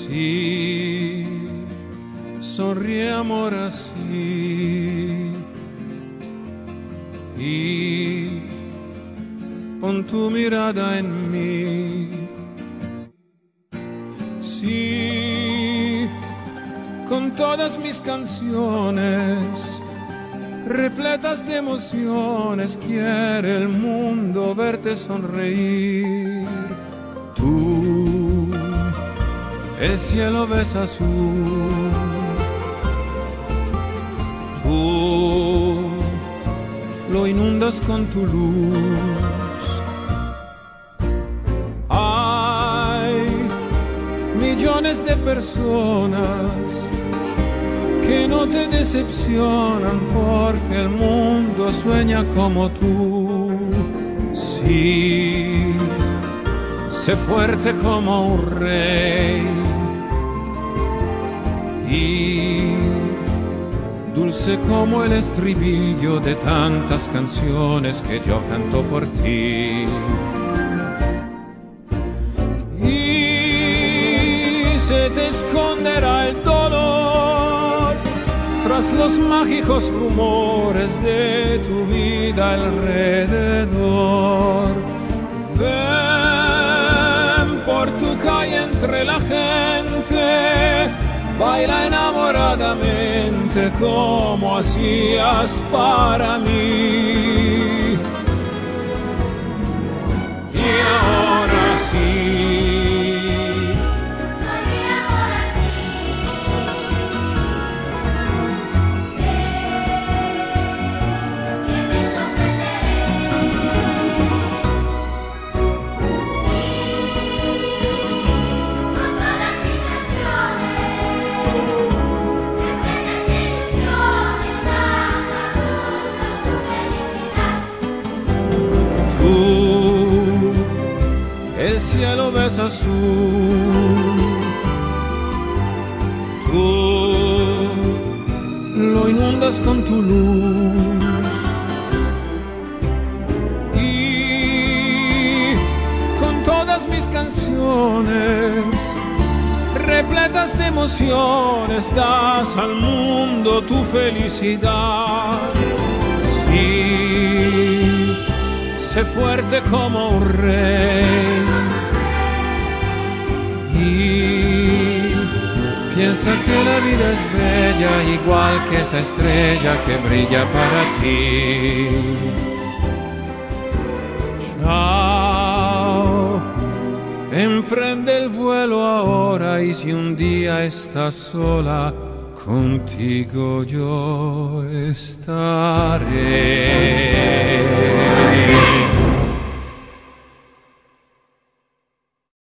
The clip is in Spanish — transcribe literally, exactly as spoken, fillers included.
Sí, sonríe amor así y pon tu mirada en mí. Sí, con todas mis canciones repletas de emociones quiere el mundo verte sonreír. Tú, el cielo ves azul. Tú lo inundas con tu luz. Hay millones de personas que no te decepcionan porque el mundo sueña como tú. Sí, sé fuerte como un rey y dulce como el estribillo de tantas canciones que yo canto por ti. Y se te esconderá el dolor tras los mágicos rumores de tu vida alrededor. Ven por tu calle entre la gente, baila enamoradamente como hacías para mí. Y ahora sí, sonríe ahora sí. Sé que me sorprenderé. Y con todas mis canciones el cielo ves azul. Tú lo inundas con tu luz. Y con todas mis canciones repletas de emociones das al mundo tu felicidad. Sí, sé fuerte como un rey y piensa que la vida es bella, igual que esa estrella que brilla para ti. Chao, emprende el vuelo ahora y si un día estás sola, contigo yo estaré.